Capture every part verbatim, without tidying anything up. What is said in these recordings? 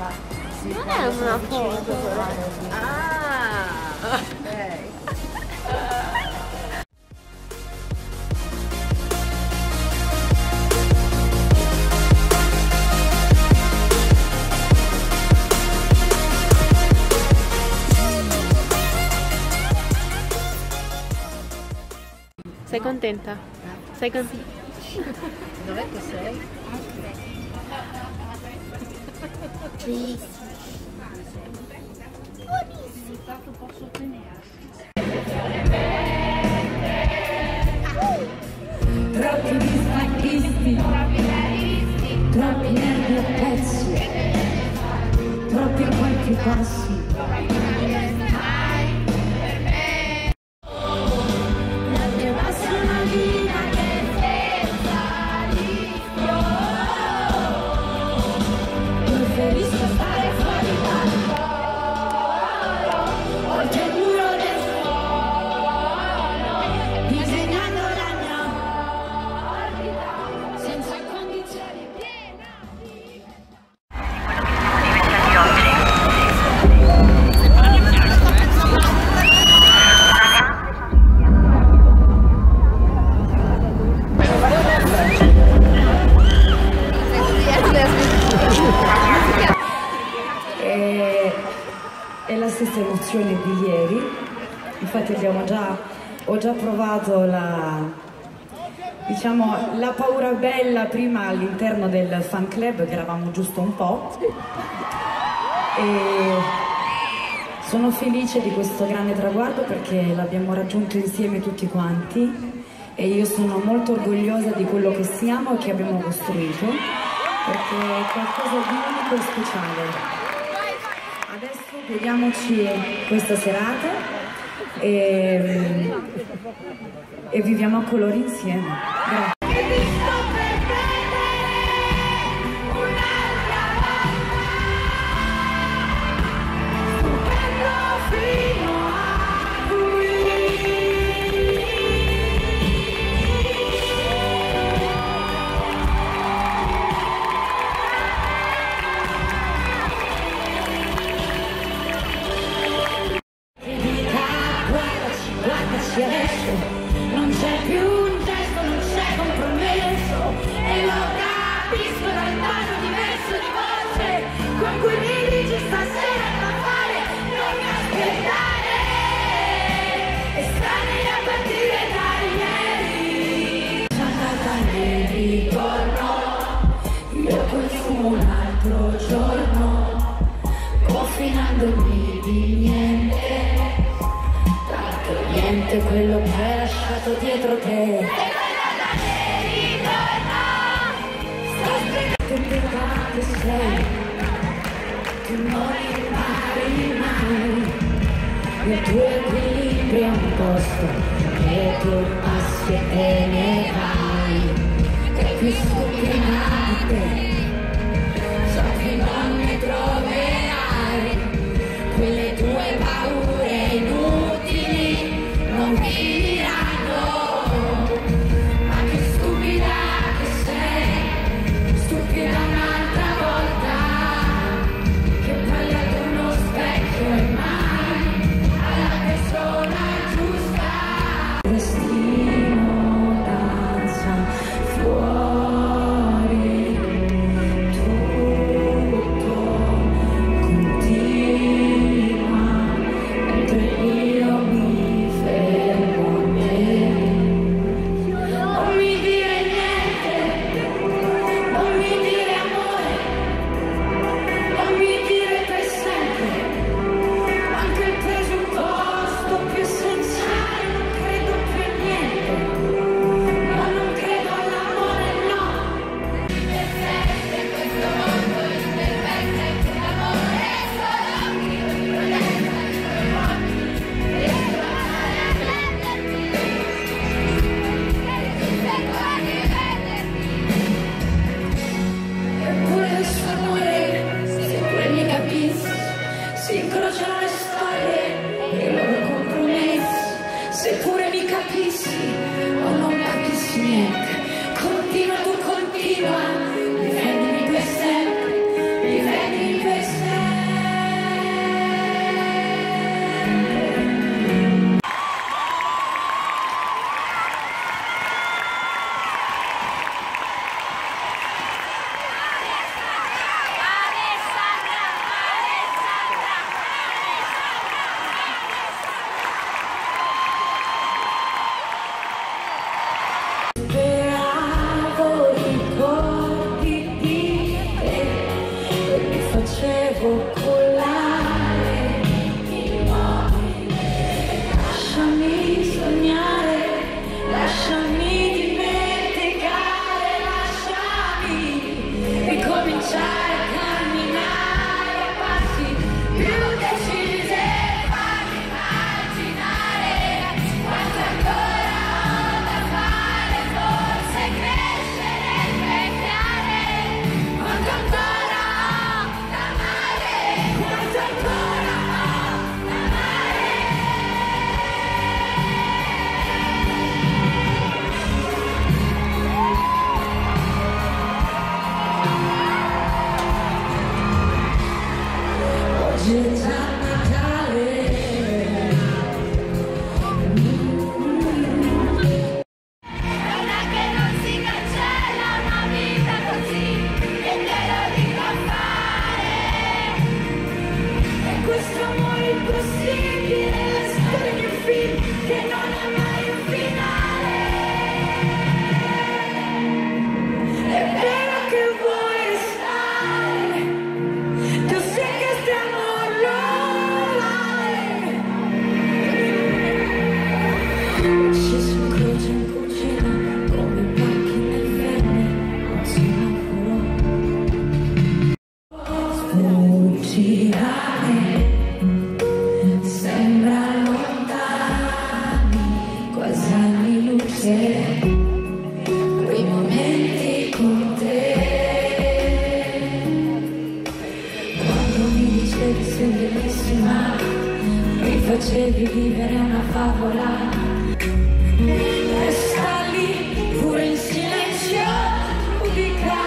Non è una foto. Ah, ok. Sei contenta? Sei contenta? Dov'è che sei? Sì. Troppi distacchisti, troppi nervi a pezzi, troppi a qualche passi. È la stessa emozione di ieri, infatti abbiamo già, ho già provato la, diciamo, la paura bella prima all'interno del fan club, che eravamo giusto un po', e sono felice di questo grande traguardo perché l'abbiamo raggiunto insieme tutti quanti e io sono molto orgogliosa di quello che siamo e che abbiamo costruito, perché è qualcosa di unico e speciale. Adesso godiamoci questa serata e, e viviamo a colori insieme. Grazie. Adesso non c'è più un gesto, non c'è compromesso e lo capisco dal tono diverso di voce con cui mi dici stasera da fare, non mi aspettare, estranei a partire da ieri. Sono andata nel ritorno, io consumo un altro giorno, confinandomi di niente. Niente quello che hai lasciato dietro te. Che peccato sei, tu non impari mai, il tuo equilibrio è un posto che tu passi e te ne vai, che qui stupidate, so che non ne troverai, quelle tue paure inutili non finiranno, ma che stupida che sei, stupida un'altra volta, che parli ad uno specchio e mai alla persona giusta. Destino danza fuori focolare. Lasciami sognare, lasciami dimenticare, lasciami ricominciare a camminare a passi più decisi e farmi immaginare quanto ancora ho da fare, forse crescere e invecchiare, quanto ancora ho da amare, quanto ancora ho da amare. Oggi è già Natale, non è che non si cancella una vita così, e te lo dico a fare. E questo amore impossibile, la storia di un film che non ha mai un finale. È vero che vuoi restare, tu sai che stiamo live. Ci si incrocia in cucina come pacchi nel fermi a un semaforo. Sfuggi da me, sembra lontani, quasi anni luce, quei momenti con te. Quando mi dicevi sei bellissima, mi facevi vivere una favola. Resta lì pure in silenzio, ubica.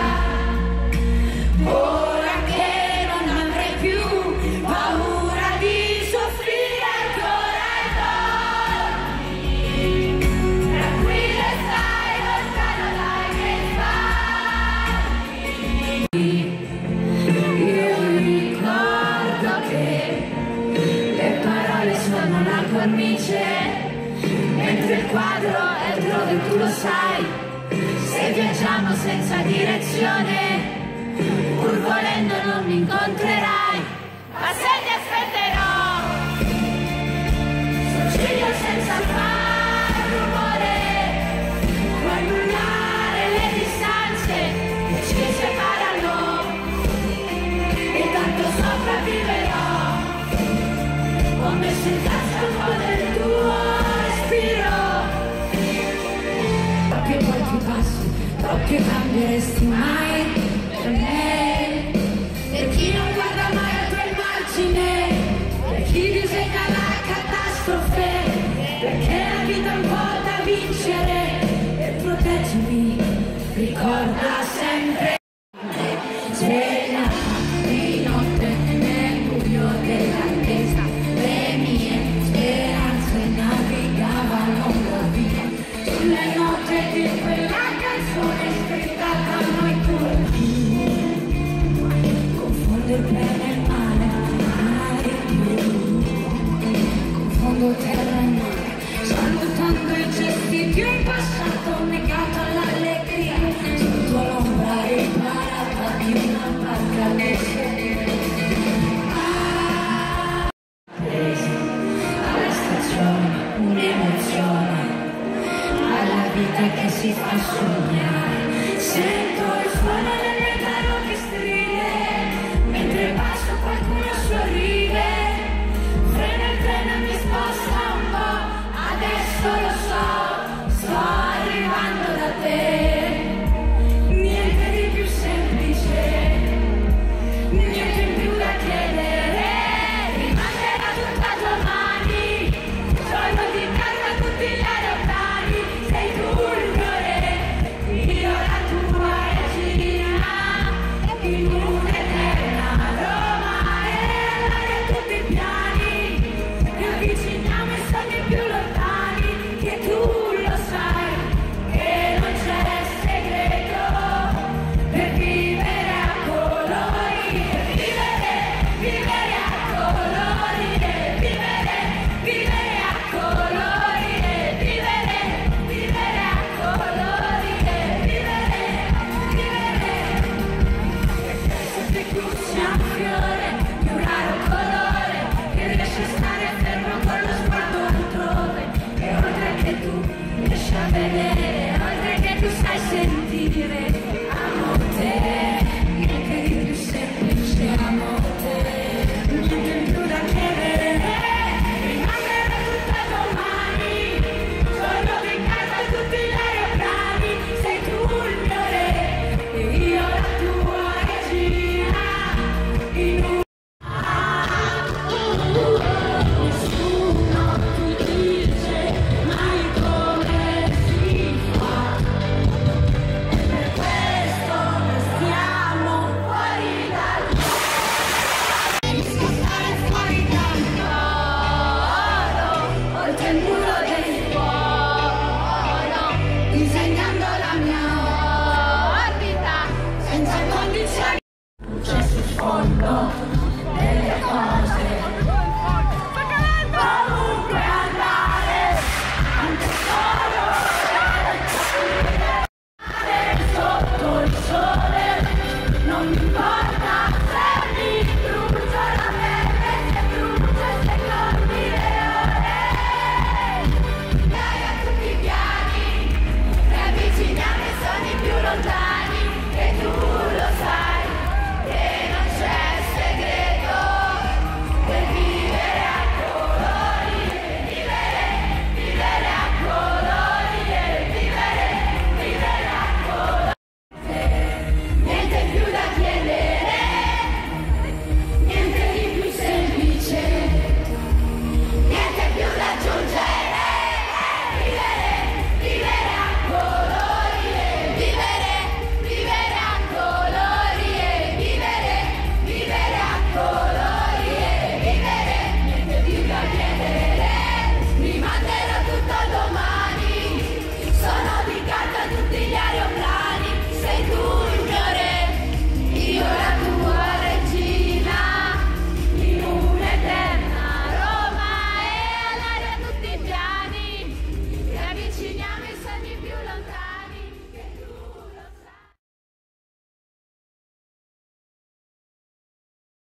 Ora che non avrai più paura di soffrire ancora e dormi. Tranquilla stai, lontano dai miei sbagli. Io ricordo che le parole sono una cornice, mentre il quadro è dove tu lo sai. Se viaggiamo senza direzione, pur volendo non mi incontrerai, ma se ti aspetterò sul ciglio senza fare rumore, può annullare le distanze che ci separano, e tanto sopravviverò. Ho messo in tasca un po' del tuo respiro. Troppi molti passi, troppi cambieresti mai per me. Per chi non guarda mai al tuo immagine, per chi disegna la catastrofe, perché la vita è un po' da vincere. E proteggimi, ricorda sempre. Sveglia di notte nel buio della chiesa, le mie speranze navigavano la via sulle note di quella canzone scritta da noi due. Confonde il bene